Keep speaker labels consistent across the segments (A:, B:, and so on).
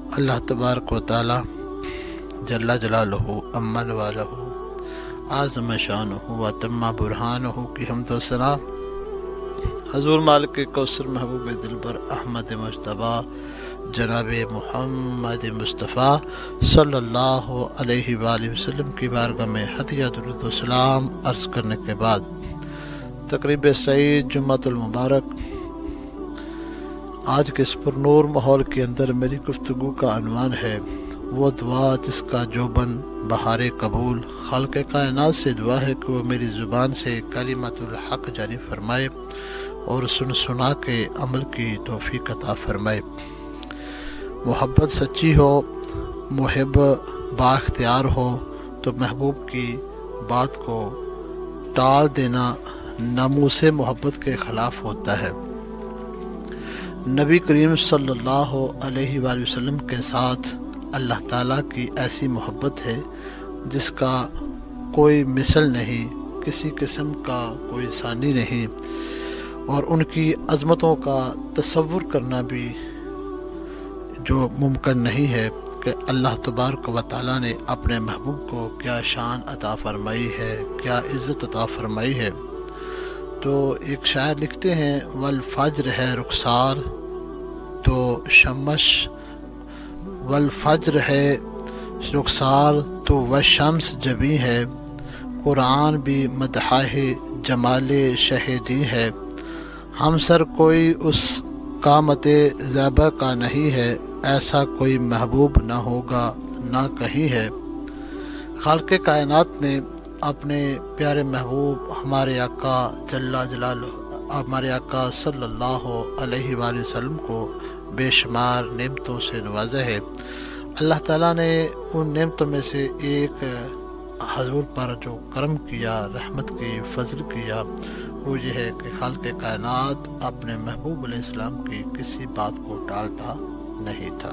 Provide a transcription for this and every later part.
A: اللہ تبارک و تعالی جل جلالہ امن والہ اعظم شانہ و تم برہانہ کی حمد و ثنا حضور مالک کوثر محبوب دلبر احمد مجتبیٰ جناب محمد مصطفیٰ صلی اللہ علیہ وآلہ وسلم کی بارگاہ میں ہدیہ درود و سلام عرض کرنے کے بعد تقریب سعید جمعۃ المبارک آج کے اس پر نور ماحول کے اندر میری گفتگو کا عنوان ہے وہ دعا جس کا جوبن بہار قبول۔ خالق کائنات سے دعا ہے کہ وہ میری زبان سے کلمۃ الحق جاری فرمائے اور سنا کے عمل کی توفیق عطا فرمائے۔ محبت سچی ہو، محب بااختیار ہو تو محبوب کی بات کو ٹال دینا ناموس محبت کے خلاف ہوتا ہے۔ نبی کریم صلی اللہ علیہ وآلہ وسلم کے ساتھ اللہ تعالیٰ کی ایسی محبت ہے جس کا کوئی مثل نہیں، کسی قسم کا کوئی ثانی نہیں، اور ان کی عظمتوں کا تصور کرنا بھی جو ممکن نہیں ہے کہ اللہ تبارک و تعالیٰ نے اپنے محبوب کو کیا شان عطا فرمائی ہے، کیا عزت عطا فرمائی ہے۔ تو ایک شاعر لکھتے ہیں والفجر ہے رخسار تو شمس، والفجر ہے رخسار تو وشمس جبیں ہے، قرآن بھی مدحہ جمال شہیدی ہے، ہم سر کوئی اس قامت زیبہ کا نہیں ہے، ایسا کوئی محبوب نہ ہوگا نہ کہیں ہے۔ خالق کائنات نے اپنے پیارے محبوب ہمارے آقا جل جلالہ، ہمارے آقا صلی اللہ علیہ وآلہ وسلم کو بے شمار نعمتوں سے نوازا ہے۔ اللہ تعالیٰ نے ان نعمتوں میں سے ایک حضور پر جو کرم کیا، رحمت کی، فضل کیا، وہ یہ ہے کہ خالق کائنات اپنے محبوب علیہ السلام کی کسی بات کو ٹالتا نہیں تھا۔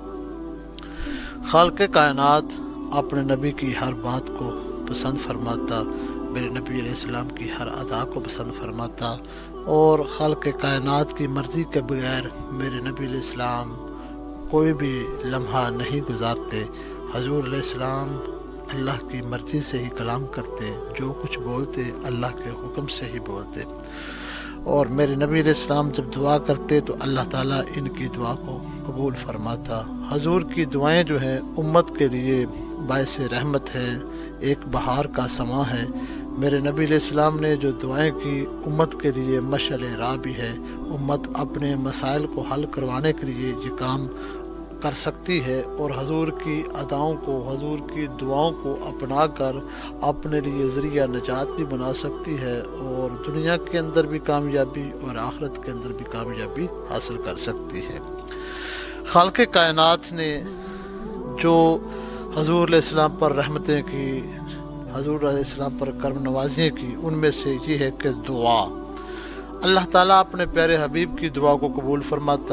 A: خالق کائنات اپنے نبی کی ہر بات کو پسند فرماتا، میرے نبی علیہ السلام کی ہر ادا کو پسند فرماتا، اور خالق کائنات کی مرضی کے بغیر میرے نبی علیہ السلام کوئی بھی لمحہ نہیں گزارتے۔ حضور علیہ السلام اللہ کی مرضی سے ہی کلام کرتے، جو کچھ بولتے اللہ کے حکم سے ہی بولتے، اور میرے نبی علیہ السلام جب دعا کرتے تو اللہ تعالیٰ ان کی دعا کو قبول فرماتا۔ حضور کی دعائیں جو ہیں امت کے لیے باعث رحمت ہے، ایک بہار کا سماں ہے۔ میرے نبی علیہ السلام نے جو دعائیں کی امت کے لیے مشعل راہ بھی ہے، امت اپنے مسائل کو حل کروانے کے لیے یہ کام کر سکتی ہے، اور حضور کی اداؤں کو، حضور کی دعاؤں کو اپنا کر اپنے لیے ذریعہ نجات بھی بنا سکتی ہے، اور دنیا کے اندر بھی کامیابی اور آخرت کے اندر بھی کامیابی حاصل کر سکتی ہے۔ خالق کائنات نے جو حضور علیہ السلام پر رحمتیں کی، حضور علیہ السلام پر کرم نوازیاں کی، ان میں سے یہ ہے کہ دعا، اللہ تعالیٰ اپنے پیارے حبیب کی دعا کو قبول فرماتا۔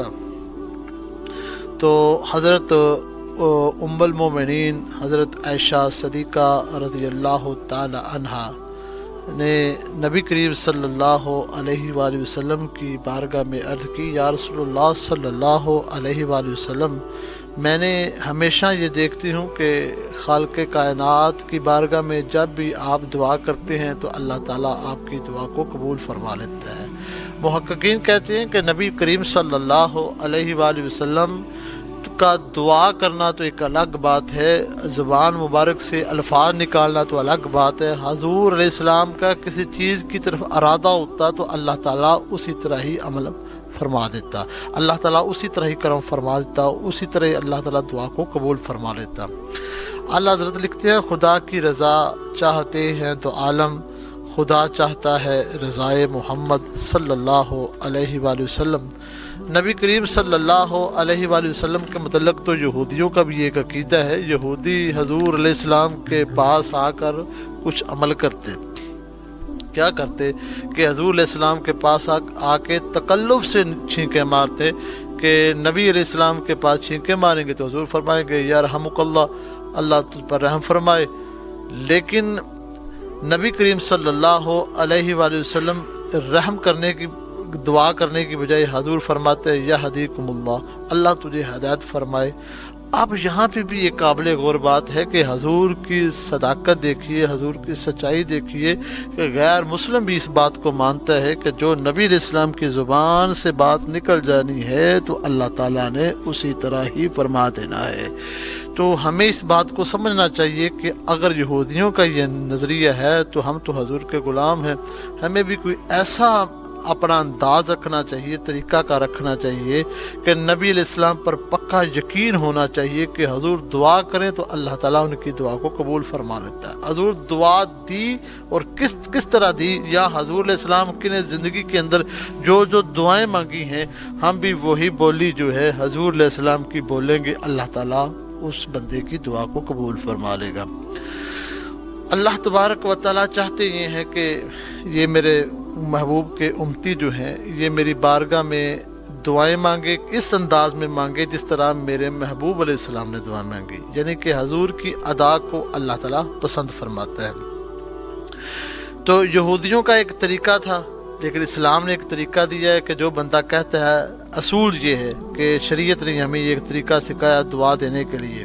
A: تو حضرت ام المومنین حضرت عائشہ صدیقہ رضی اللہ تعالی عنہا نے نبی کریم صلی اللہ علیہ وآلہ وسلم کی بارگاہ میں عرض کی، یا رسول اللہ صلی اللہ علیہ وآلہ وسلم، میں نے ہمیشہ یہ دیکھتی ہوں کہ خالق کائنات کی بارگاہ میں جب بھی آپ دعا کرتے ہیں تو اللہ تعالیٰ آپ کی دعا کو قبول فرما لیتا ہے۔ محققین کہتے ہیں کہ نبی کریم صلی اللہ علیہ وآلہ وسلم کا دعا کرنا تو ایک الگ بات ہے، زبان مبارک سے الفاظ نکالنا تو الگ بات ہے۔ حضور علیہ السلام کا کسی چیز کی طرف ارادہ ہوتا تو اللہ تعالیٰ اسی طرح ہی عمل فرما دیتا، اللہ تعالیٰ اسی طرح ہی کرم فرما دیتا، اسی طرح اللہ تعالیٰ دعا کو قبول فرما لیتا۔ اللہ حضرت لکھتے ہیں خدا کی رضا چاہتے ہیں تو عالم، خدا چاہتا ہے رضائے محمد صلی اللہ علیہ وآلہ وسلم۔ نبی کریم صلی اللہ علیہ وآلہ وسلم کے متعلق تو یہودیوں کا بھی ایک عقیدہ ہے۔ یہودی حضور علیہ السلام کے پاس آ کر کچھ عمل کرتے، کیا کرتے کہ حضور علیہ السلام کے پاس آ کے تکلف سے چھینکیں مارتے کہ نبی علیہ السلام کے پاس چھینکیں ماریں گے تو حضور فرمائیں گے یا رحمک اللہ، اللہ تجھ پر رحم فرمائے۔ لیکن نبی کریم صلی اللہ علیہ وآلہ وسلم رحم کرنے کی دعا کرنے کی بجائے حضور فرماتے ہیں یہدیکم اللہ، اللہ تجھے ہدایت فرمائے۔ اب یہاں پہ بھی یہ قابل غور بات ہے کہ حضور کی صداقت دیکھیے، حضور کی سچائی دیکھیے کہ غیر مسلم بھی اس بات کو مانتا ہے کہ جو نبی علیہ السلام کی زبان سے بات نکل جانی ہے تو اللہ تعالیٰ نے اسی طرح ہی فرما دینا ہے۔ تو ہمیں اس بات کو سمجھنا چاہیے کہ اگر یہودیوں کا یہ نظریہ ہے تو ہم تو حضور کے غلام ہیں، ہمیں بھی کوئی ایسا اپنا انداز رکھنا چاہیے، طریقہ کا رکھنا چاہیے کہ نبی علیہ السلام پر پکا یقین ہونا چاہیے کہ حضور دعا کریں تو اللہ تعالیٰ ان کی دعا کو قبول فرما لیتا ہے۔ حضور دعا دی اور کس طرح دی، یا حضور علیہ السلام کی نے زندگی کے اندر جو دعائیں مانگی ہیں ہم بھی وہی بولی جو ہے حضور علیہ السلام کی بولیں گے، اللہ تعالیٰ اس بندے کی دعا کو قبول فرما لے گا۔ اللہ تبارک و تعالیٰ چاہتے یہ ہیں کہ یہ میرے محبوب کے امتی جو ہیں یہ میری بارگاہ میں دعائیں مانگے، اس انداز میں مانگے جس طرح میرے محبوب علیہ السلام نے دعا مانگی، یعنی کہ حضور کی ادا کو اللہ تعالیٰ پسند فرماتا ہے۔ تو یہودیوں کا ایک طریقہ تھا، لیکن اسلام نے ایک طریقہ دیا ہے کہ جو بندہ کہتا ہے، اصول یہ ہے کہ شریعت نے ہمیں یہ ایک طریقہ سکھایا دعا دینے کے لیے۔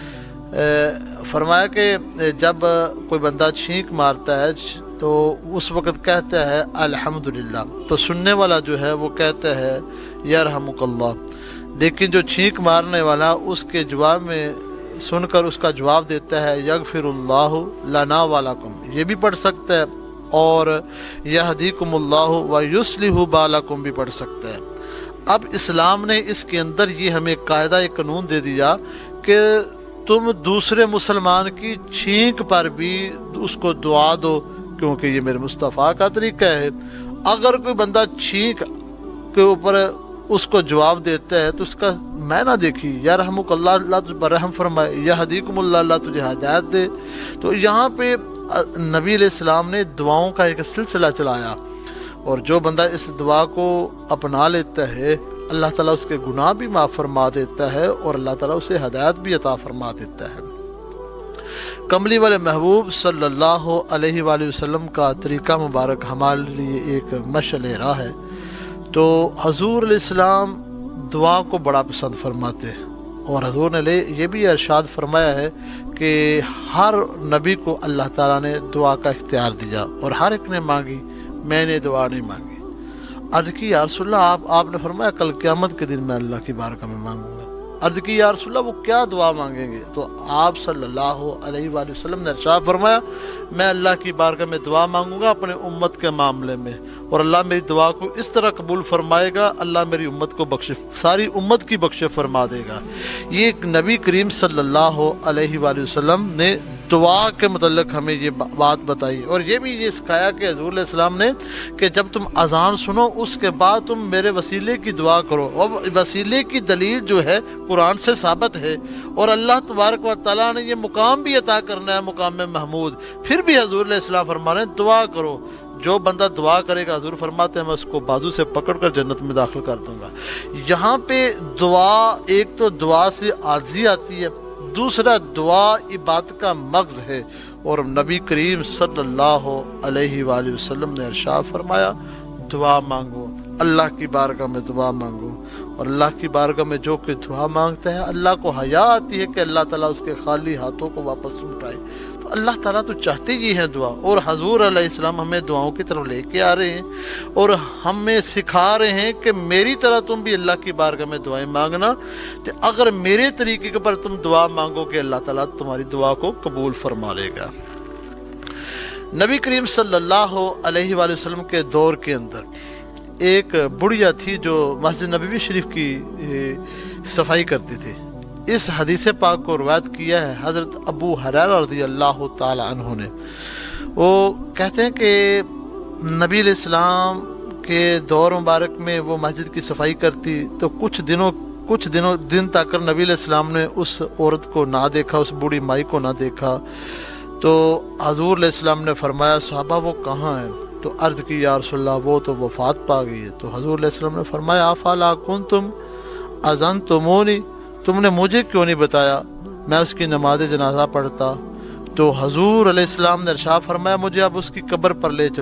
A: فرمایا کہ جب کوئی بندہ چھینک مارتا ہے تو اس وقت کہتا ہے الحمدللہ، تو سننے والا جو ہے وہ کہتا ہے یرحمک اللہ، لیکن جو چھینک مارنے والا اس کے جواب میں سن کر اس کا جواب دیتا ہے یغفر اللہ لنا ولکم، یہ بھی پڑھ سکتا ہے، اور یہدیکم اللہ ویصلح بالکم بھی پڑھ سکتا ہے۔ اب اسلام نے اس کے اندر یہ ہمیں قاعدہ ایک قانون دے دیا کہ تم دوسرے مسلمان کی چھینک پر بھی اس کو دعا دو، کیونکہ یہ میرے مصطفیٰ کا طریقہ ہے۔ اگر کوئی بندہ چھینک کے اوپر اس کو جواب دیتا ہے تو اس کا معنی دیکھی، یا رحمک اللہ، اللہ تجھ پر رحم فرمائے، یا حدیکم اللہ، اللہ تجھے ہدایت دے۔ تو یہاں پہ نبی علیہ السلام نے دعاؤں کا ایک سلسلہ چلایا، اور جو بندہ اس دعا کو اپنا لیتا ہے اللہ تعالیٰ اس کے گناہ بھی معاف فرما دیتا ہے، اور اللہ تعالیٰ اسے ہدایت بھی عطا فرما دیتا ہے۔ کملی والے محبوب صلی اللہ علیہ وآلہ وسلم کا طریقہ مبارک ہمارے لیے ایک مشعل راہ ہے۔ تو حضور علیہ السلام دعا کو بڑا پسند فرماتے ہیں، اور حضور نے یہ بھی ارشاد فرمایا ہے کہ ہر نبی کو اللہ تعالیٰ نے دعا کا اختیار دیا، اور ہر ایک نے مانگی، میں نے دعا نہیں مانگی۔ عرض کی یا رسول اللہ، آپ نے فرمایا کل قیامت کے دن میں اللہ کی بارگاہ میں مانگوں گا۔ عرض کی یا رسول اللہ وہ کیا دعا مانگیں گے؟ تو آپ صلی اللہ علیہ وآلہ وسلم نے ارشاد فرمایا میں اللہ کی بارگاہ میں دعا مانگوں گا اپنے امت کے معاملے میں، اور اللہ میری دعا کو اس طرح قبول فرمائے گا، اللہ میری امت کو ساری امت کی بخش فرما دے گا۔ یہ نبی کریم صلی اللہ علیہ وآلہ وسلم نے دعا کے متعلق ہمیں یہ بات بتائی، اور یہ بھی یہ سکھایا کہ حضور علیہ السلام نے کہ جب تم اذان سنو اس کے بعد تم میرے وسیلے کی دعا کرو، اور وسیلے کی دلیل جو ہے قرآن سے ثابت ہے، اور اللہ تبارک و تعالیٰ نے یہ مقام بھی عطا کرنا ہے، مقام محمود، پھر بھی حضور علیہ السلام فرما رہے ہیں دعا کرو۔ جو بندہ دعا کرے گا حضور فرماتے ہیں میں اس کو بازو سے پکڑ کر جنت میں داخل کر دوں گا۔ یہاں پہ دعا، ایک تو دعا سے عاجزی آتی ہے، دوسرا دعا عبادت کا مغز ہے، اور نبی کریم صلی اللہ علیہ وآلہ وسلم نے ارشاد فرمایا دعا مانگو، اللہ کی بارگاہ میں دعا مانگو، اور اللہ کی بارگاہ میں جو کہ دعا مانگتا ہے اللہ کو حیا آتی ہے کہ اللہ تعالیٰ اس کے خالی ہاتھوں کو واپس اٹھائے۔ تو اللہ تعالیٰ تو چاہتے ہی ہیں دعا، اور حضور علیہ السلام ہمیں دعاؤں کی طرف لے کے آ رہے ہیں، اور ہمیں سکھا رہے ہیں کہ میری طرح تم بھی اللہ کی بارگاہ میں دعائیں مانگنا، تو اگر میرے طریقے پر تم دعا مانگو کہ اللہ تعالیٰ تمہاری دعا کو قبول فرما لے گا۔ نبی کریم صلی اللہ علیہ وآلہ وسلم کے دور کے اندر ایک بڑھیا تھی جو مسجد نبوی شریف کی صفائی کرتی تھی۔ اس حدیث پاک کو روایت کیا ہے حضرت ابو ہریرہ رضی اللہ تعالی عنہ نے۔ وہ کہتے ہیں کہ نبی علیہ السلام کے دور مبارک میں وہ مسجد کی صفائی کرتی تو کچھ دن تک نبی علیہ السلام نے اس عورت کو نہ دیکھا، اس بوڑھی مائی کو نہ دیکھا۔ تو حضور علیہ السلام نے فرمایا صحابہ وہ کہاں ہے؟ تو عرض کی یا رسول اللہ وہ تو وفات پا گئی ہے۔ تو حضور علیہ السلام نے فرمایا افلا کنتم اذنتمونی، تم نے مجھے کیوں نہیں بتایا میں اس کی نماز جنازہ پڑھتا؟ تو حضور علیہ السلام نے ارشاد فرمایا مجھے اب اس کی قبر پر لے چلو۔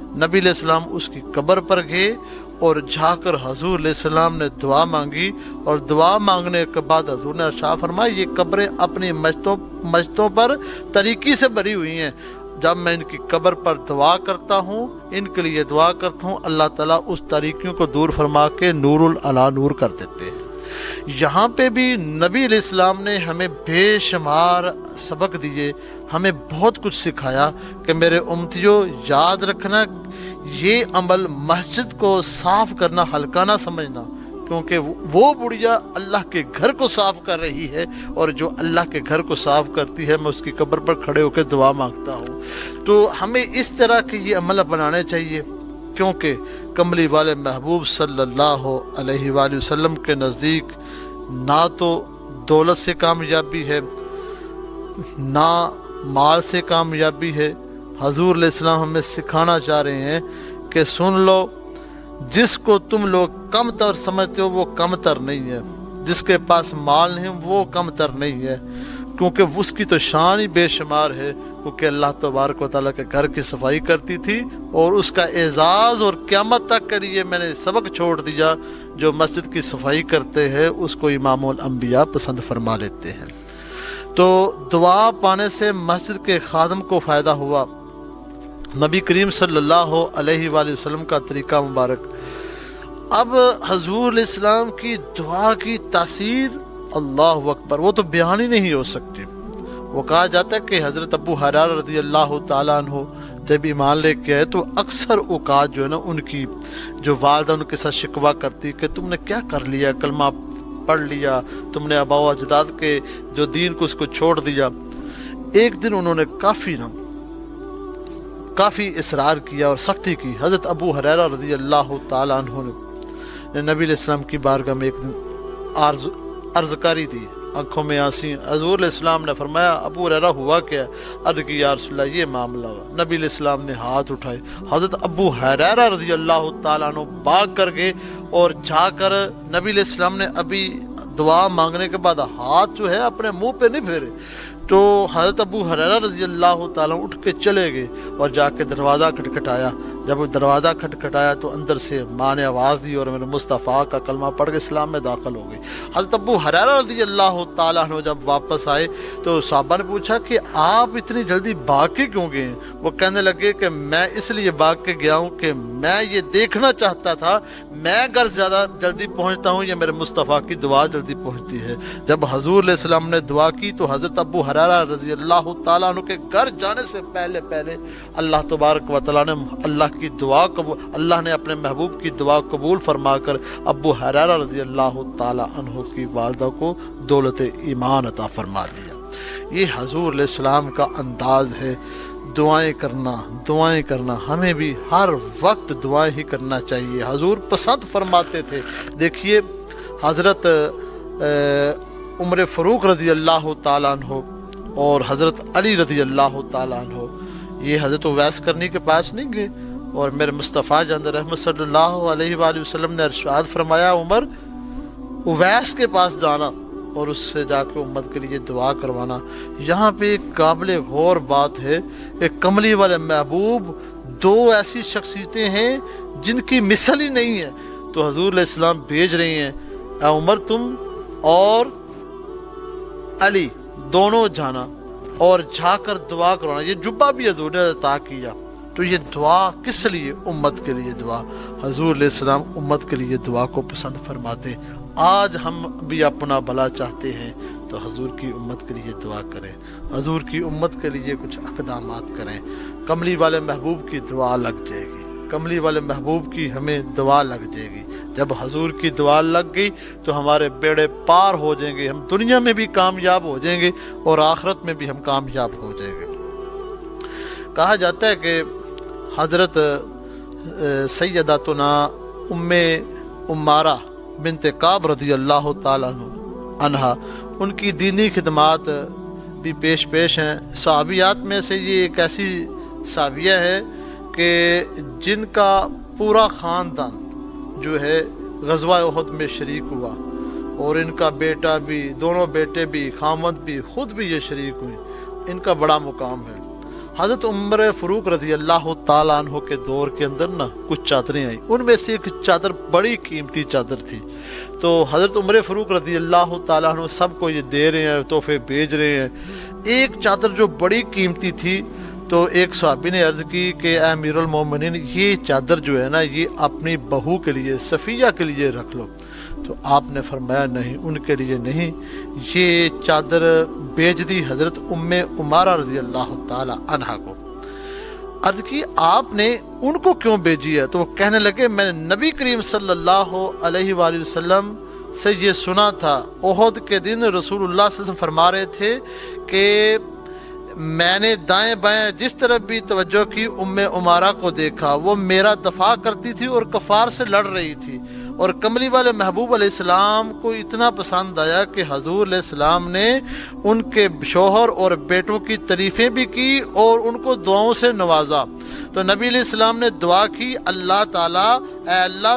A: نبی علیہ السلام اس کی قبر پر گئے اور جا کر حضور علیہ السلام نے دعا مانگی، اور دعا مانگنے کے بعد حضور نے ارشاد فرمایا یہ قبریں اپنی مشتوں پر طریقی سے بھری ہوئی ہیں، جب میں ان کی قبر پر دعا کرتا ہوں، ان کے لیے دعا کرتا ہوں، اللہ تعالیٰ اس تاریکیوں کو دور فرما کے نور علی نور کر دیتے ہیں۔ یہاں پہ بھی نبی علیہ السلام نے ہمیں بے شمار سبق دیے، ہمیں بہت کچھ سکھایا کہ میرے امتیوں یاد رکھنا، یہ عمل مسجد کو صاف کرنا ہلکا نہ سمجھنا، کیونکہ وہ بڑھیا اللہ کے گھر کو صاف کر رہی ہے، اور جو اللہ کے گھر کو صاف کرتی ہے میں اس کی قبر پر کھڑے ہو کے دعا مانگتا ہوں۔ تو ہمیں اس طرح کے یہ عمل بنانے چاہیے، کیونکہ کملی والے محبوب صلی اللہ علیہ وآلہ وسلم کے نزدیک نہ تو دولت سے کامیابی ہے، نہ مال سے کامیابی ہے۔ حضور علیہ السلام ہمیں سکھانا چاہ رہے ہیں کہ سن لو، جس کو تم لوگ کم تر سمجھتے ہو وہ کم تر نہیں ہے، جس کے پاس مال نہیں وہ کم تر نہیں ہے، کیونکہ اس کی تو شان ہی بے شمار ہے، کیونکہ اللہ تبارک و تعالیٰ کے گھر کی صفائی کرتی تھی، اور اس کا اعزاز اور قیامت تک کے لیے میں نے سبق چھوڑ دیا، جو مسجد کی صفائی کرتے ہیں اس کو امام الانبیاء پسند فرما لیتے ہیں۔ تو دعا پانے سے مسجد کے خادم کو فائدہ ہوا۔ نبی کریم صلی اللہ علیہ وآلہ وسلم کا طریقہ مبارک۔ اب حضور علیہ السلام کی دعا کی تاثیر اللہ اکبر، وہ تو بیان ہی نہیں ہو سکتی۔ وہ کہا جاتا ہے کہ حضرت ابو حریرہ رضی اللہ تعالیٰ عنہ جب ایمان لے کے آئے تو اکثر اوقات جو ہے نا ان کی جو والدہ ان کے ساتھ شکوہ کرتی کہ تم نے کیا کر لیا، کلمہ پڑھ لیا، تم نے آباء و اجداد کے جو دین کو اس کو چھوڑ دیا۔ ایک دن انہوں نے کافی اصرار کیا اور سختی کی۔ حضرت ابو حریرہ رضی اللہ تعالیٰ عنہ نے نبی علیہ السلام کی بارگاہ میں ایک دن عرض کاری دی، آنکھوں میں آنسی۔ حضور علیہ السلام نے فرمایا ابو حریرہ ہوا کیا؟ عرض کی یا رسول اللہ یہ معاملہ ہوا۔ نبی علیہ السلام نے ہاتھ اٹھائے، حضرت ابو حریرہ رضی اللہ تعالیٰ عنہ بھاگ کر گئے اور جا کر نبی علیہ السلام نے ابھی دعا مانگنے کے بعد ہاتھ جو ہے اپنے منہ پہ نہیں پھیرے، تو حضرت ابو حریرہ رضی اللہ تعالیٰ اٹھ کے چلے گئے اور جا کے دروازہ کھٹکھٹایا۔ جب وہ دروازہ کھٹکھٹایا تو اندر سے ماں نے آواز دی اور میرے مصطفیٰ کا کلمہ پڑھ کے اسلام میں داخل ہو گئی۔ حضرت ابو حریرہ رضی اللہ تعالیٰ عنہ جب واپس آئے تو صحابہ نے پوچھا کہ آپ اتنی جلدی بھاگ کے کیوں گئے ہیں؟ وہ کہنے لگے کہ میں اس لیے بھاگ کے گیا ہوں کہ میں یہ دیکھنا چاہتا تھا میں اگر زیادہ جلدی پہنچتا ہوں یا میرے مصطفیٰ کی دعا جلدی پہنچتی ہے۔ جب حضور علیہ السلام نے دعا کی تو حضرت ابو حریرہ رضی اللہ تعالیٰ عنہ کے گھر جانے سے پہلے اللہ تبارک و تعالیٰ نے اللہ نے اپنے محبوب کی دعا قبول فرما کر ابو حریرہ رضی اللہ تعالیٰ عنہ کی والدہ کو دولت ایمان عطا فرما دیا۔ یہ حضور علیہ السلام کا انداز ہے، دعائیں کرنا۔ ہمیں بھی ہر وقت دعائیں ہی کرنا چاہیے، حضور پسند فرماتے تھے۔ دیکھیے حضرت عمر فاروق رضی اللہ تعالیٰ عنہ اور حضرت علی رضی اللہ تعالیٰ عنہ یہ حضرت اویس کرنی کے پاس نہیں گئے، اور میرے مصطفیٰ جان رحمت صلی اللہ علیہ وآلہ وسلم نے ارشاد فرمایا عمر اویس کے پاس جانا اور اس سے جا کے امت کے لیے دعا کروانا۔ یہاں پہ ایک قابل غور بات ہے کہ کملی والے محبوب دو ایسی شخصیتیں ہیں جن کی مثل ہی نہیں ہے، تو حضور علیہ السلام بھیج رہی ہیں اے عمر تم اور علی دونوں جانا اور جا کر دعا کروانا۔ یہ جبہ بھی حضور نے عطا کیا، تو یہ دعا کس لیے؟ امت کے لیے دعا۔ حضور علیہ السلام امت کے لیے دعا کو پسند فرماتے۔ آج ہم بھی اپنا بھلا چاہتے ہیں تو حضور کی امت کے لیے دعا کریں، حضور کی امت کے لیے کچھ اقدامات کریں۔ کملی والے محبوب کی دعا لگ جائے گی، کملی والے محبوب کی ہمیں دعا لگ جائے گی۔ جب حضور کی دعا لگ گئی تو ہمارے بیڑے پار ہو جائیں گے، ہم دنیا میں بھی کامیاب ہو جائیں گے اور آخرت میں بھی ہم کامیاب ہو جائیں گے۔ کہا جاتا ہے کہ حضرت سیداتنا ام عمارہ بنت کعب رضی اللہ تعالیٰ عنہ ان کی دینی خدمات بھی پیش ہیں۔ صحابیات میں سے یہ ایک ایسی صحابیہ ہے کہ جن کا پورا خاندان جو ہے غزوہ احد میں شریک ہوا، اور ان کا بیٹا بھی، دونوں بیٹے بھی، خامد بھی، خود بھی یہ شریک ہوئے۔ ان کا بڑا مقام ہے۔ حضرت عمر فاروق رضی اللہ تعالیٰ عنہ کے دور کے اندر نا کچھ چادریں آئیں، ان میں سے ایک چادر بڑی قیمتی چادر تھی۔ تو حضرت عمر فاروق رضی اللہ تعالیٰ عنہ سب کو یہ دے رہے ہیں، تحفے بھیج رہے ہیں۔ ایک چادر جو بڑی قیمتی تھی، تو ایک صحابی نے عرض کی کہ اے امیر المومنین، یہ چادر جو ہے نا یہ اپنی بہو کے لیے، صفیہ کے لیے رکھ لو۔ تو آپ نے فرمایا نہیں، ان کے لیے نہیں، یہ چادر بیچ دی حضرت ام عمارہ رضی اللہ تعالی عنہا کو۔ عرض کی آپ نے ان کو کیوں بھیجی ہے؟ تو وہ کہنے لگے میں نے نبی کریم صلی اللہ علیہ وآلہ وسلم سے یہ سنا تھا، احد کے دن رسول اللہ صلی اللہ علیہ وسلم فرما رہے تھے کہ میں نے دائیں بائیں جس طرف بھی توجہ کی ام عمارہ کو دیکھا، وہ میرا دفاع کرتی تھی اور کفار سے لڑ رہی تھی، اور کملی والے محبوب علیہ السلام کو اتنا پسند آیا کہ حضور علیہ السلام نے ان کے شوہر اور بیٹوں کی تعریفیں بھی کی اور ان کو دعاؤں سے نوازا۔ تو نبی علیہ السلام نے دعا کی، اللہ تعالیٰ اے اللہ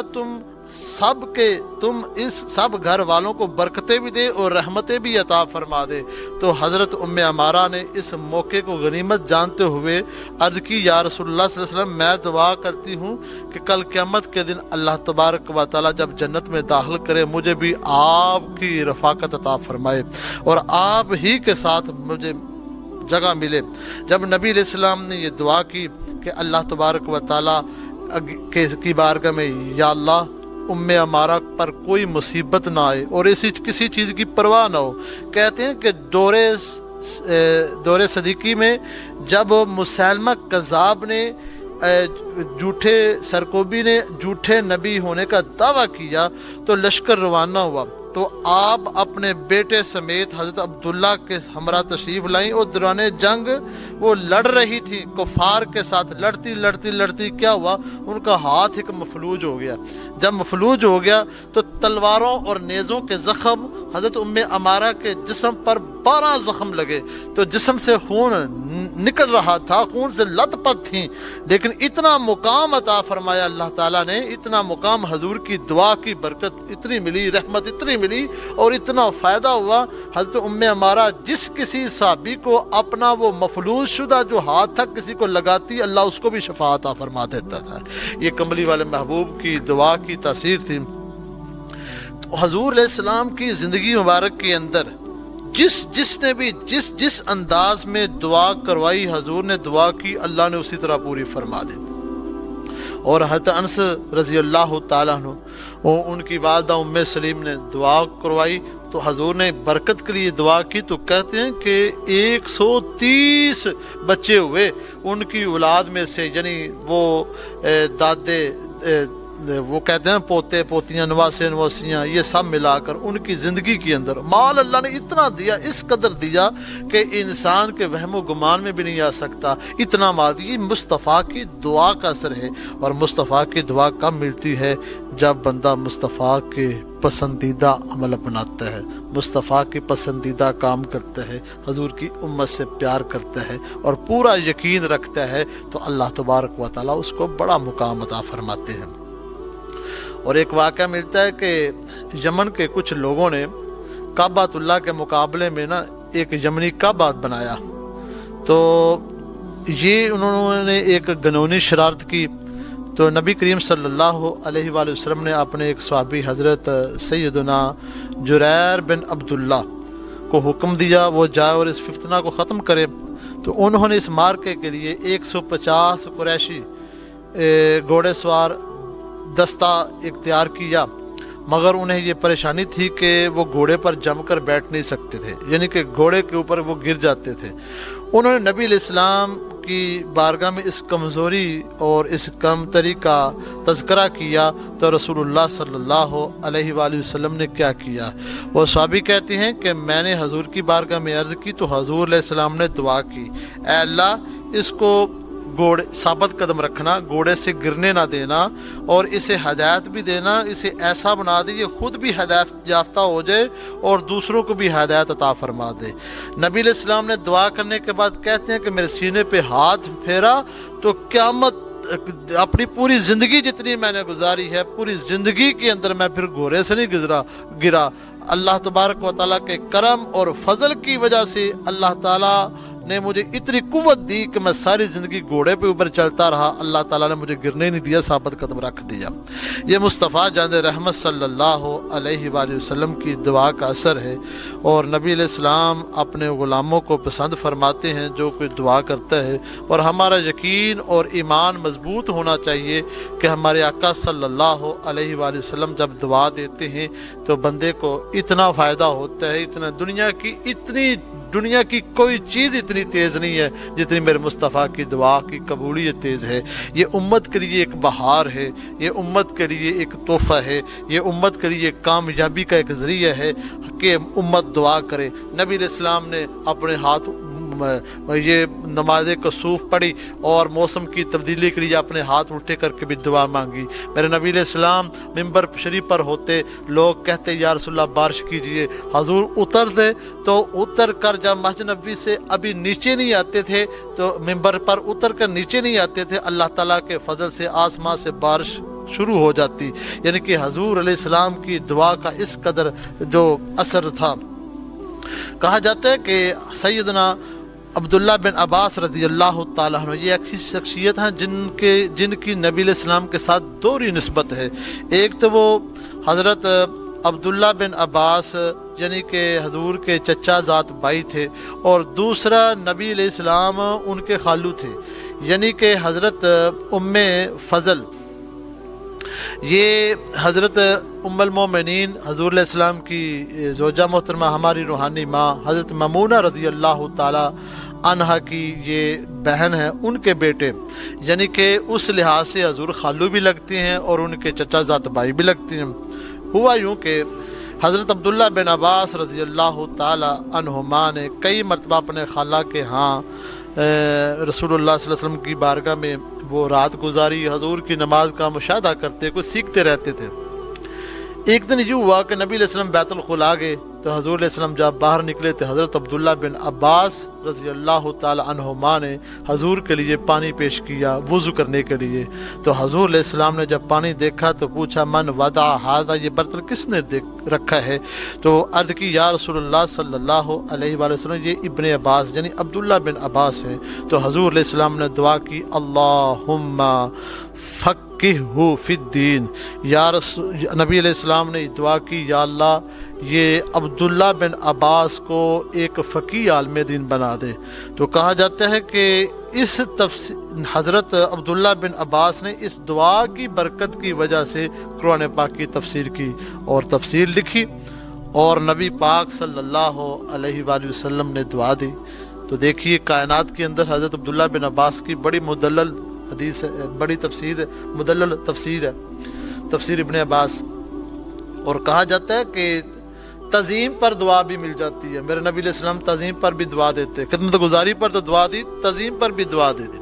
A: تم اس سب گھر والوں کو برکتیں بھی دے اور رحمتیں بھی عطا فرما دے۔ تو حضرت ام عمارہ نے اس موقع کو غنیمت جانتے ہوئے عرض کی، یا رسول اللہ صلی اللہ علیہ وسلم میں دعا کرتی ہوں کہ کل قیامت کے دن اللہ تبارک و تعالیٰ جب جنت میں داخل کرے مجھے بھی آپ کی رفاقت عطا فرمائے اور آپ ہی کے ساتھ مجھے جگہ ملے۔ جب نبی علیہ السلام نے یہ دعا کی کہ اللہ تبارک و تعالیٰ کی بارگاہ میں، یا اللہ ام عمارہ پر کوئی مصیبت نہ آئے اور ایسی کسی چیز کی پرواہ نہ ہو۔ کہتے ہیں کہ دور صدیقی میں جب مسلمہ کذاب نے جھوٹے سرکوبی نے جھوٹے نبی ہونے کا دعویٰ کیا تو لشکر روانہ ہوا، تو آپ اپنے بیٹے سمیت حضرت عبداللہ کے ہمراہ تشریف لائیں اور دوران جنگ وہ لڑ رہی تھی کفار کے ساتھ، لڑتی کیا ہوا، ان کا ہاتھ ایک مفلوج ہو گیا۔ جب مفلوج ہو گیا تو تلواروں اور نیزوں کے زخم حضرت ام عمارہ کے جسم پر 12 زخم لگے، تو جسم سے خون نکل رہا تھا، خون سے لت پت تھیں، لیکن اتنا مقام عطا فرمایا اللہ تعالیٰ نے، اتنا مقام حضور کی دعا کی برکت اتنی ملی، رحمت اتنی ملی اور اتنا فائدہ ہوا۔ حضرت ام عمارہ جس کسی صحابی کو اپنا وہ مفلوج شدہ جو ہاتھ تھا کسی کو لگاتی، اللہ اس کو بھی شفا عطا فرما دیتا تھا۔ یہ کملی والے محبوب کی دعا کی تاثیر تھی۔ تو حضور علیہ السلام کی زندگی مبارک کے اندر جس نے بھی جس انداز میں دعا کروائی، حضور نے دعا کی، اللہ نے اسی طرح پوری فرما دی۔ اور حضرت انس رضی اللہ تعالیٰ عنہ ان کی والدہ ام سلیم نے دعا کروائی تو حضور نے برکت کے لیے دعا کی، تو کہتے ہیں کہ 130 بچے ہوئے ان کی اولاد میں سے، یعنی وہ دادے وہ کہتے ہیں پوتے پوتیاں نواسے نواسیاں، یہ سب ملا کر ان کی زندگی کے اندر مال اللہ نے اتنا دیا، اس قدر دیا کہ انسان کے وہم و گمان میں بھی نہیں آ سکتا، اتنا مال دیا۔ مصطفیٰ کی دعا کا اثر ہے، اور مصطفیٰ کی دعا کب ملتی ہے؟ جب بندہ مصطفیٰ کے پسندیدہ عمل اپناتا ہے، مصطفیٰ کی پسندیدہ کام کرتا ہے، حضور کی امت سے پیار کرتا ہے اور پورا یقین رکھتا ہے، تو اللہ تبارک و تعالیٰ اس کو بڑا مقام عطا فرماتے ہیں۔ اور ایک واقعہ ملتا ہے کہ یمن کے کچھ لوگوں نے کعبۃ اللہ کے مقابلے میں نا ایک یمنی کعبہ بنایا، تو یہ انہوں نے ایک گنونی شرارت کی، تو نبی کریم صلی اللہ علیہ وآلہ وسلم نے اپنے ایک صحابی حضرت سیدنا جریر بن عبداللہ کو حکم دیا وہ جائے اور اس فتنہ کو ختم کرے۔ تو انہوں نے اس مارکے کے لیے 150 قریشی گھوڑے سوار دستہ اختیار کیا، مگر انہیں یہ پریشانی تھی کہ وہ گھوڑے پر جم کر بیٹھ نہیں سکتے تھے، یعنی کہ گھوڑے کے اوپر وہ گر جاتے تھے۔ انہوں نے نبی علیہ السلام کی بارگاہ میں اس کمزوری اور اس کمتری کا تذکرہ کیا، تو رسول اللہ صلی اللہ علیہ وآلہ وسلم نے کیا کیا؟ وہ صحابی کہتے ہیں کہ میں نے حضور کی بارگاہ میں عرض کی تو حضور علیہ السلام نے دعا کی، اے اللہ اس کو گھوڑے ثابت قدم رکھنا، گھوڑے سے گرنے نہ دینا، اور اسے ہدایت بھی دینا، اسے ایسا بنا دے یہ خود بھی ہدایت یافتہ ہو جائے اور دوسروں کو بھی ہدایت عطا فرما دے۔ نبی علیہ السلام نے دعا کرنے کے بعد کہتے ہیں کہ میرے سینے پہ ہاتھ پھیرا تو قیامت اپنی پوری زندگی جتنی میں نے گزاری ہے، پوری زندگی کے اندر میں پھر گھوڑے سے نہیں گرا۔ اللہ تبارک و تعالیٰ کے کرم اور فضل کی وجہ سے اللہ تعالیٰ نے مجھے اتنی قوت دی کہ میں ساری زندگی گھوڑے پہ اوپر چلتا رہا، اللہ تعالیٰ نے مجھے گرنے نہیں دیا، ثابت قدم رکھ دیا۔ یہ مصطفیٰ جان رحمت صلی اللہ علیہ وآلہ وسلم کی دعا کا اثر ہے، اور نبی علیہ السلام اپنے غلاموں کو پسند فرماتے ہیں جو کوئی دعا کرتا ہے، اور ہمارا یقین اور ایمان مضبوط ہونا چاہیے کہ ہمارے آقا صلی اللہ علیہ وآلہ وسلم جب دعا دیتے ہیں تو بندے کو اتنا فائدہ ہوتا ہے، اتنا دنیا کی کوئی چیز اتنی تیز نہیں ہے جتنی میرے مصطفیٰ کی دعا کی قبولیت تیز ہے۔ یہ امت کے لیے ایک بہار ہے، یہ امت کے لیے ایک تحفہ ہے، یہ امت کے لیے کامیابی کا ایک ذریعہ ہے کہ امت دعا کرے۔ نبی علیہ السلام نے اپنے ہاتھ یہ نماز کسوف پڑھی اور موسم کی تبدیلی کے لیے اپنے ہاتھ اٹھے کر کے بھی دعا مانگی۔ میرے نبی علیہ السلام ممبر شریف پر ہوتے، لوگ کہتے یا رسول اللہ بارش کیجئے، حضور اترتے تو اتر کر جب مسجد نبوی سے ابھی نیچے نہیں آتے تھے تو ممبر پر اتر کر نیچے نہیں آتے تھے، اللہ تعالیٰ کے فضل سے آسمان سے بارش شروع ہو جاتی، یعنی کہ حضور علیہ السلام کی دعا کا اس قدر جو اثر تھا۔ کہا جاتا ہے کہ سیدنا عبداللہ بن عباس رضی اللہ تعالیٰ عنہ یہ ایسی شخصیت ہیں جن کی نبی علیہ السلام کے ساتھ دوہری نسبت ہے۔ ایک تو وہ حضرت عبداللہ بن عباس یعنی کہ حضور کے چچا ذات بھائی تھے، اور دوسرا نبی علیہ السلام ان کے خالو تھے، یعنی کہ حضرت ام فضل۔ یہ حضرت ام المومنین حضور علیہ السلام کی زوجہ محترمہ، ہماری روحانی ماں حضرت میمونہ رضی اللہ تعالی عنہا کی یہ بہن ہے، ان کے بیٹے، یعنی کہ اس لحاظ سے حضور خالو بھی لگتے ہیں اور ان کے چچا ذات بھائی بھی لگتے ہیں۔ ہوا یوں کہ حضرت عبداللہ بن عباس رضی اللہ تعالی عنہما نے کئی مرتبہ اپنے خالہ کے ہاں رسول اللہ صلی اللہ علیہ وسلم کی بارگاہ میں وہ رات گزاری، حضور کی نماز کا مشاہدہ کرتے، کچھ سیکھتے رہتے تھے۔ ایک دن یوں ہوا کہ نبی علیہ السلام بیت الخلا گئے تو حضور علیہ السلام جب باہر نکلے تو حضرت عبداللہ بن عباس رضی اللہ تعالی عنہما نے حضور کے لیے پانی پیش کیا وضو کرنے کے لیے۔ تو حضور علیہ السلام نے جب پانی دیکھا تو پوچھا من وضع ھذا، یہ برتن کس نے رکھا ہے؟ تو عرض کی یا رسول اللہ صلی اللہ علیہ وآلہ وسلم یہ ابن عباس یعنی عبداللہ بن عباس ہے۔ تو حضور علیہ السلام نے دعا کی اللہم فقہہ فی الدین، نبی علیہ السلام نے دعا کی یا اللہ یہ عبداللہ بن عباس کو ایک فقیہ عالم دین بنا دے۔ تو کہا جاتا ہے کہ اس حضرت عبداللہ بن عباس نے اس دعا کی برکت کی وجہ سے قرآن پاک کی تفسیر کی اور تفسیر لکھی، اور نبی پاک صلی اللہ علیہ وآلہ وسلم نے دعا دی۔ تو دیکھیے کائنات کے اندر حضرت عبداللہ بن عباس کی بڑی مدلل حدیث ہے، بڑی تفسیر ہے، مدلل تفسیر ہے، تفسیر ابن عباس۔ اور کہا جاتا ہے کہ تعظیم پر دعا بھی مل جاتی ہے، میرے نبی علیہ السلام تعظیم پر بھی دعا دیتے، خدمت گزاری پر تو دعا دی، تعظیم پر بھی دعا دے دی۔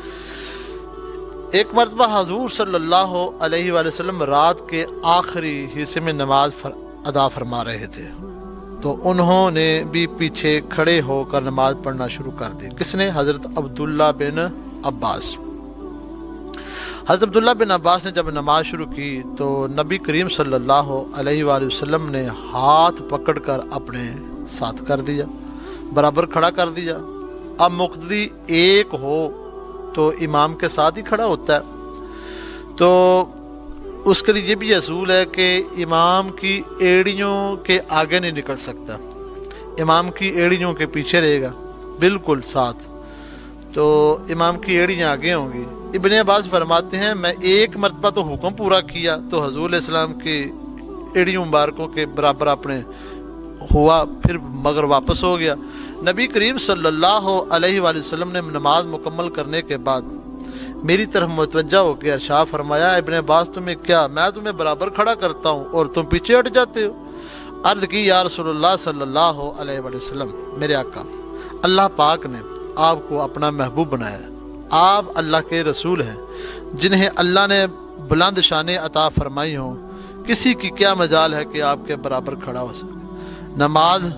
A: ایک مرتبہ حضور صلی اللہ علیہ وآلہ وسلم رات کے آخری حصے میں نماز ادا فرما رہے تھے، تو انہوں نے بھی پیچھے کھڑے ہو کر نماز پڑھنا شروع کر دی۔ کس نے؟ حضرت عبداللہ بن عباس۔ حضرت عبداللہ بن عباس نے جب نماز شروع کی تو نبی کریم صلی اللہ علیہ وآلہ وسلم نے ہاتھ پکڑ کر اپنے ساتھ کر دیا، برابر کھڑا کر دیا۔ اب مقتدی ایک ہو تو امام کے ساتھ ہی کھڑا ہوتا ہے، تو اس کے لیے یہ بھی اصول ہے کہ امام کی ایڑیوں کے آگے نہیں نکل سکتا، امام کی ایڑیوں کے پیچھے رہے گا بالکل ساتھ، تو امام کی ایڑیاں آگے ہوں گی۔ ابن عباس فرماتے ہیں میں ایک مرتبہ تو حکم پورا کیا تو حضور علیہ السلام کی ایڑیوں مبارکوں کے برابر اپنے ہوا، پھر مگر واپس ہو گیا۔ نبی کریم صلی اللہ علیہ وآلہ وسلم نے نماز مکمل کرنے کے بعد میری طرف متوجہ ہو کے ارشاد فرمایا ابن عباس تمہیں کیا، میں تمہیں برابر کھڑا کرتا ہوں اور تم پیچھے ہٹ جاتے ہو؟ عرض کی یا رسول اللہ صلی اللہ علیہ وآلہ وسلم، میرے آقا اللہ پاک نے آپ کو اپنا محبوب بنایا ہے، آپ اللہ کے رسول ہیں جنہیں اللہ نے بلند شانیں عطا فرمائی ہوں، کسی کی کیا مجال ہے کہ آپ کے برابر کھڑا ہو سکے، نماز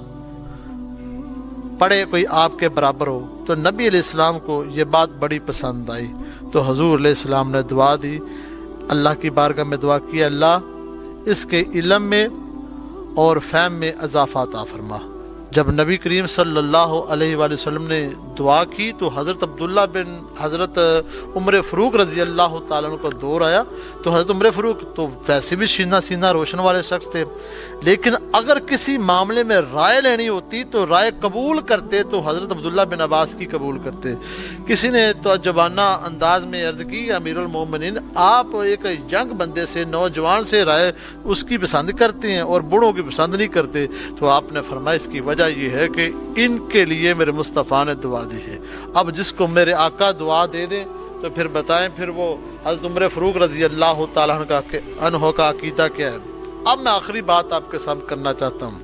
A: پڑھے کوئی آپ کے برابر ہو۔ تو نبی علیہ السلام کو یہ بات بڑی پسند آئی، تو حضور علیہ السلام نے دعا دی، اللہ کی بارگاہ میں دعا کی اللہ اس کے علم میں اور فہم میں اضافہ عطا فرما، جب نبی کریم صلی اللہ علیہ وآلہ وسلم نے دعا کی تو حضرت عبداللہ بن حضرت عمر فاروق رضی اللہ تعالیٰ عنہ کا دور آیا. تو حضرت عمر فاروق تو ویسے بھی سینہ روشن والے شخص تھے، لیکن اگر کسی معاملے میں رائے لینی ہوتی تو رائے قبول کرتے تو حضرت عبداللہ بن عباس کی قبول کرتے. کسی نے تو جوانہ انداز میں عرض کی، امیر المومنین آپ ایک ینگ بندے سے، نوجوان سے رائے اس کی پسند کرتے ہیں اور بوڑھوں کی پسند نہیں کرتے. تو آپ نے فرمایا اس کی وجہ یہ ہے کہ ان کے لیے میرے مصطفیٰ نے دعا دی ہے. اب جس کو میرے آقا دعا دے دیں تو پھر بتائیں پھر وہ حضرت عمر فاروق رضی اللہ تعالیٰ عنہ کا عقیدہ کیا ہے. اب میں آخری بات آپ کے سامنے کرنا چاہتا ہوں.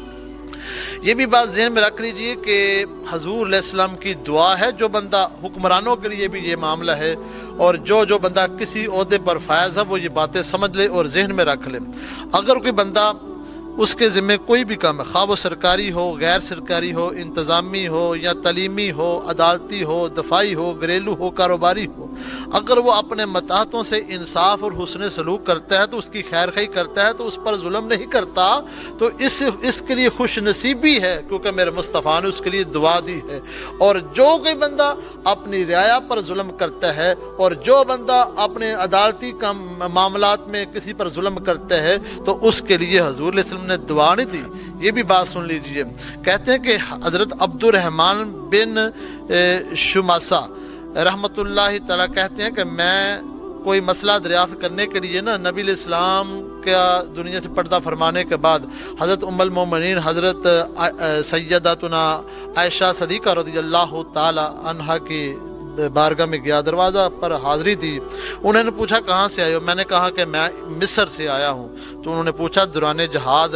A: یہ بھی بات ذہن میں رکھ لیجئے کہ حضور علیہ السلام کی دعا ہے. جو بندہ حکمرانوں کے لیے بھی یہ معاملہ ہے، اور جو بندہ کسی عہدے پر فائز ہے وہ یہ باتیں سمجھ لے اور ذہن میں رکھ لے. اگر کوئی بندہ اس کے ذمہ کوئی بھی کام ہے، خواہ وہ سرکاری ہو، غیر سرکاری ہو، انتظامی ہو یا تعلیمی ہو، عدالتی ہو، دفاعی ہو، گھریلو ہو، کاروباری ہو، اگر وہ اپنے متاحتوں سے انصاف اور حسن سلوک کرتا ہے تو اس کی خیر خواہی کرتا ہے تو اس پر ظلم نہیں کرتا، تو اس کے لیے خوش نصیبی ہے، کیونکہ میرے مصطفیٰ نے اس کے لیے دعا دی ہے. اور جو کوئی بندہ اپنی رعایا پر ظلم کرتا ہے اور جو بندہ اپنے عدالتی معاملات میں کسی پر ظلم کرتا ہے تو اس کے لیے حضور علیہ السلام نے دعا نہیں دی. یہ بھی بات سن لیجئے. کہتے ہیں کہ حضرت عبد الرحمن بن شماسہ رحمۃ اللہ تعالیٰ کہتے ہیں کہ میں کوئی مسئلہ دریافت کرنے کے لیے نبی علیہ السلام کا دنیا سے پردہ فرمانے کے بعد حضرت ام المومنین حضرت سیداتنا عائشہ صدیقہ رضی اللہ تعالیٰ عنہا کی بارگاہ میں گیا. دروازہ پر حاضری دی. انہوں نے پوچھا کہاں سے آئے ہو؟ میں نے کہا کہ میں مصر سے آیا ہوں. تو انہوں نے پوچھا دوران جہاد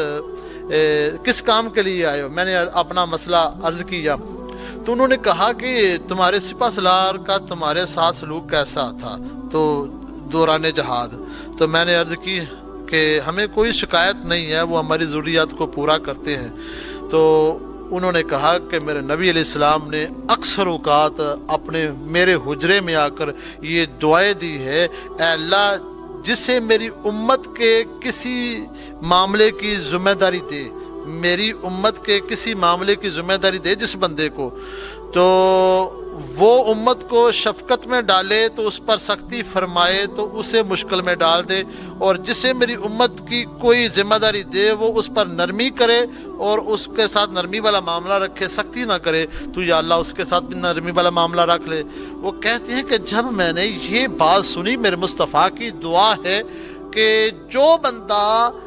A: کس کام کے لیے آئے ہو؟ میں نے اپنا مسئلہ عرض کیا. تو انہوں نے کہا کہ تمہارے سپہ سالار کا تمہارے ساتھ سلوک کیسا تھا تو دوران جہاد؟ تو میں نے عرض کی کہ ہمیں کوئی شکایت نہیں ہے، وہ ہماری ضروریات کو پورا کرتے ہیں. تو انہوں نے کہا کہ میرے نبی علیہ السلام نے اکثر اوقات میرے حجرے میں آ کر یہ دعائیں دی ہے، اے اللہ جسے میری امت کے کسی معاملے کی ذمہ داری دے، میری امت کے کسی معاملے کی ذمہ داری دے جس بندے کو، تو وہ امت کو شفقت میں ڈالے تو اس پر سختی فرمائے تو اسے مشکل میں ڈال دے، اور جسے میری امت کی کوئی ذمہ داری دے وہ اس پر نرمی کرے اور اس کے ساتھ نرمی والا معاملہ رکھے، سختی نہ کرے. تو یا اللہ اس کے ساتھ بھی نرمی والا معاملہ رکھ لے. وہ کہتے ہیں کہ جب میں نے یہ بات سنی، میرے مصطفیٰ کی دعا ہے کہ جو بندہ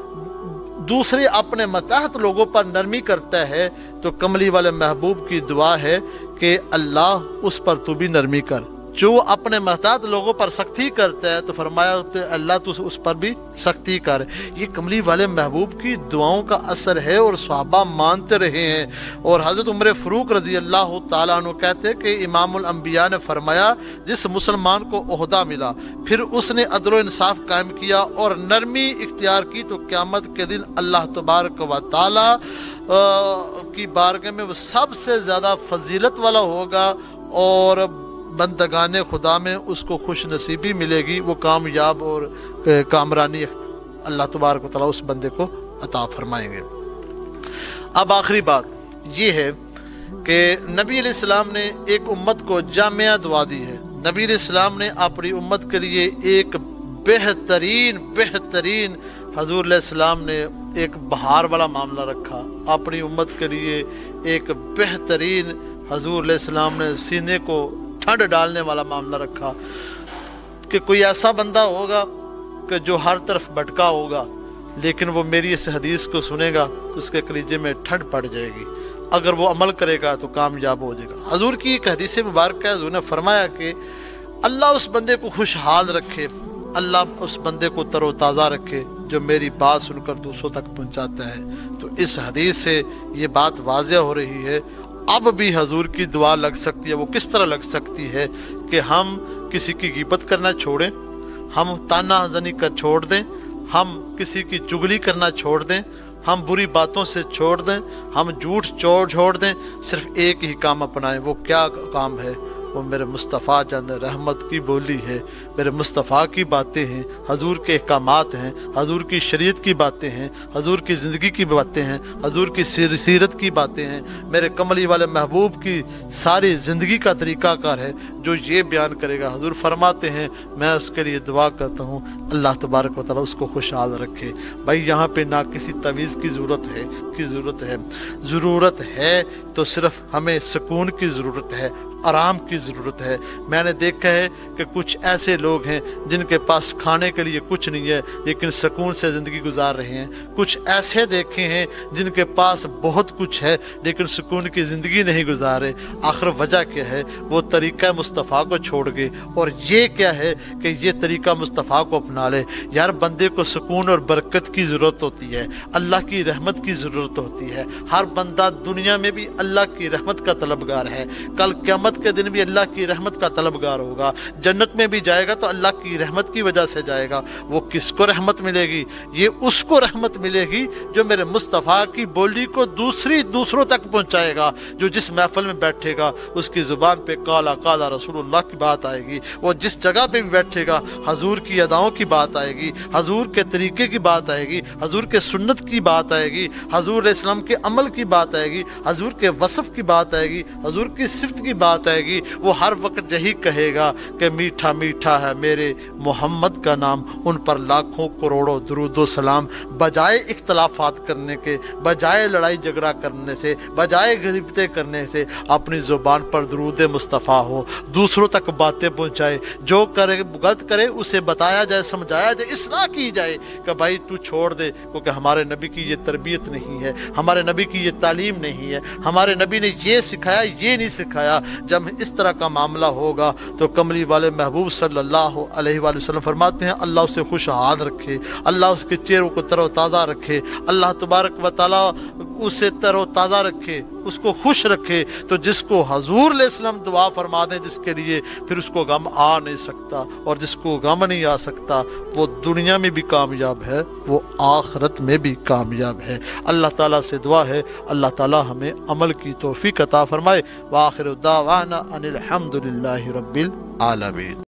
A: دوسرے اپنے متحد لوگوں پر نرمی کرتا ہے تو کملی والے محبوب کی دعا ہے کہ اللہ اس پر تو بھی نرمی کر. جو اپنے محتاط لوگوں پر سختی کرتا ہے تو فرمایا کہ اللہ تو اس پر بھی سختی کر. یہ کملی والے محبوب کی دعاؤں کا اثر ہے اور صحابہ مانتے رہے ہیں. اور حضرت عمر فاروق رضی اللہ تعالیٰ عنہ کہتے ہیں کہ امام الانبیاء نے فرمایا جس مسلمان کو عہدہ ملا پھر اس نے عدل و انصاف قائم کیا اور نرمی اختیار کی تو قیامت کے دن اللہ تبارک و تعالیٰ کی بارگاہ میں وہ سب سے زیادہ فضیلت والا ہوگا اور بندگان خدا میں اس کو خوش نصیبی ملے گی، وہ کامیاب اور کامرانی اللہ تبارک و تعالیٰ اس بندے کو عطا فرمائیں گے. اب آخری بات یہ ہے کہ نبی علیہ السلام نے ایک امت کو جامعہ دعا دی ہے. نبی علیہ السلام نے اپنی امت کے لیے ایک بہترین حضور علیہ السلام نے ایک بہار والا معاملہ رکھا. اپنی امت کے لیے ایک بہترین حضور علیہ السلام نے سینے کو ٹھنڈ ڈالنے والا معاملہ رکھا کہ کوئی ایسا بندہ ہوگا کہ جو ہر طرف بھٹکا ہوگا لیکن وہ میری اس حدیث کو سنے گا تو اس کے کلیجے میں ٹھنڈ پڑ جائے گی، اگر وہ عمل کرے گا تو کامیاب ہو جائے گا. حضور کی ایک حدیث مبارک ہے، حضور نے فرمایا کہ اللہ اس بندے کو خوشحال رکھے، اللہ اس بندے کو تر و تازہ رکھے جو میری بات سن کر دوسروں تک پہنچاتا ہے. تو اس حدیث سے یہ بات واضح ہو رہی ہے اب بھی حضور کی دعا لگ سکتی ہے. وہ کس طرح لگ سکتی ہے کہ ہم کسی کی غیبت کرنا چھوڑیں، ہم طعنہ زنی کر چھوڑ دیں، ہم کسی کی چغلی کرنا چھوڑ دیں، ہم بری باتوں سے چھوڑ دیں، ہم جھوٹ چھوڑ دیں، صرف ایک ہی کام اپنائیں. وہ کیا کام ہے؟ वो मेरे मुस्तफ़ा जान रहमत की बोली है, मेरे मुस्तफ़ा की बातें हैं, हजूर के अहकामात हैं, हजूर की शरीयत की बातें हैं, हजूर की ज़िंदगी की बातें हैं, हजूर की सीरत की बातें हैं, मेरे कमली वाले महबूब की सारी ज़िंदगी का तरीक़ाकार है जो ये बयान करेगा। हजूर फरमाते हैं मैं उसके लिए दुआ करता हूँ अल्लाह तबारक व तआला उसको खुशहाल रखे। भाई यहाँ पे ना किसी तवीज़ की ज़रूरत है तो सिर्फ हमें सुकून की ज़रूरत है, आराम की ज़रूरत है। मैंने देखा है कि कुछ ऐसे लोग हैं जिनके पास खाने के लिए कुछ नहीं है लेकिन सुकून से ज़िंदगी गुजार रहे हैं। कुछ ऐसे देखे हैं जिनके पास बहुत कुछ है लेकिन सुकून की ज़िंदगी नहीं गुजारे। आखिर वजह क्या है? वो तरीक़ा मुस्तफ़ा को छोड़ गए। और ये क्या है कि ये तरीक़ा मुस्तफ़ा को अपना ले। यार बंदे को सुकून और बरकत की ज़रूरत होती है, अल्लाह की रहमत की ज़रूरत होती है। हर बंदा दुनिया में भी अल्लाह की रहमत का तलबगार है, कल क़यामत के दिन भी अल्लाह की रहमत का तलबगार होगा। जन्नत में भी जाएगा तो अल्लाह की रहमत की वजह से जाएगा। वो किसको रहमत मिलेगी? ये उसको रहमत मिलेगी जो मेरे मुस्तफ़ा की बोली को दूसरों तक पहुंचाएगा। जो जिस महफिल में बैठेगा उसकी ज़ुबान पे काला काला रसूलुल्लाह की बात आएगी। वो जिस जगह पे भी बैठेगा हजूर की अदाओं की बात आएगी, हजूर के तरीके की बात आएगी, हजूर के सुन्नत की बात आएगी, हजूर इस्लाम के अमल की बात आएगी, हजूर के वसफ़ की बात आएगी, हजूर की सिफ़त की बात आएगी। वो हर वक्त यही कहेगा कि मीठा मीठा है मेरे मोहम्मद का नाम, उन पर लाखों करोड़ों दुरूदो सलाम। बजाय इख्तलाफात करने के, बजाय लड़ाई झगड़ा करने से, बजाय गिरफ्तें करने से अपनी ज़ुबान पर दुरूद मुस्तफ़ा हो, दूसरों तक बातें पहुँचाए। जो करे गलत करे उसे बताया जाए, समझाया जाए, इसलाह की जाए कि भाई तू छोड़ दे, क्योंकि हमारे नबी की ये तरबियत नहीं है, हमारे नबी की ये तालीम नहीं है, हमारे नबी ने ये सिखाया ये नहीं सिखाया। जब इस तरह का मामला होगा तो कमली वाले महबूब सल्लल्लाहु अलैहि वसल्लम फरमाते हैं अल्लाह उसे खुशहाल रखे, अल्लाह उसके चेहरों को तरोताज़ा रखे, अल्लाह तबारक व तआला उसे तरोताज़ा रखे, उसको खुश रखे। तो जिसको हजूर अलैहिस्सलाम दुआ फरमा दें जिसके लिए, फिर उसको गम आ नहीं सकता, और जिसको गम नहीं आ सकता वो दुनिया में भी कामयाब है, वो आखिरत में भी कामयाब है। अल्लाह ताला से दुआ है अल्लाह ताला हमें अमल की तौफीक अता फरमाए। व आखिर दावाना अनिल हम्दुलिल्लाहि रब्बिल आलमीन।